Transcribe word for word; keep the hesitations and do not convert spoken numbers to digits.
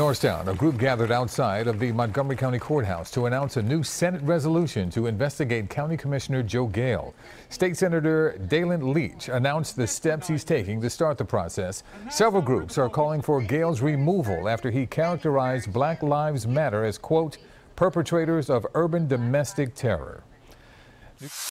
Norristown, a group gathered outside of the Montgomery County Courthouse to announce a new Senate resolution to investigate County Commissioner Joe Gale. State Senator Dalen Leach announced the steps he's taking to start the process. Several groups are calling for Gale's removal after he characterized Black Lives Matter as, quote, perpetrators of urban domestic terror.